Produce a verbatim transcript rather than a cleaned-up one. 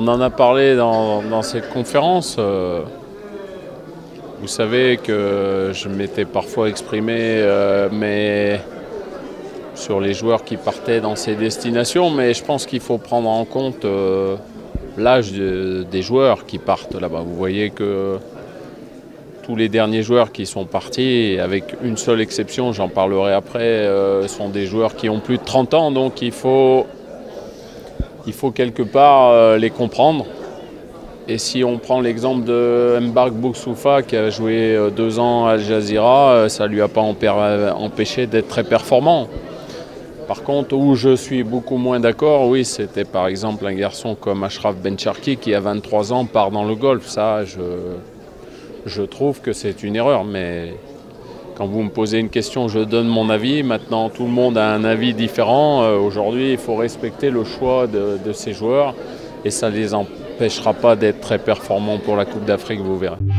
en a parlé dans, dans cette conférence. Euh, vous savez que je m'étais parfois exprimé euh, mais sur les joueurs qui partaient dans ces destinations, mais je pense qu'il faut prendre en compte euh, l'âge de, des joueurs qui partent là-bas. Vous voyez que tous les derniers joueurs qui sont partis, avec une seule exception, j'en parlerai après, euh, sont des joueurs qui ont plus de trente ans, donc il faut, il faut quelque part euh, les comprendre. Et si on prend l'exemple de Mbark Boussoufa qui a joué euh, deux ans à Al Jazeera, euh, ça ne lui a pas empêché d'être très performant. Par contre, où je suis beaucoup moins d'accord, oui, c'était par exemple un garçon comme Achraf Bencharki qui à vingt-trois ans part dans le golf. Ça, je, je trouve que c'est une erreur. Mais quand vous me posez une question, je donne mon avis. Maintenant, tout le monde a un avis différent. Euh, Aujourd'hui, il faut respecter le choix de, de ces joueurs et ça ne les empêchera pas d'être très performants pour la Coupe d'Afrique, vous verrez.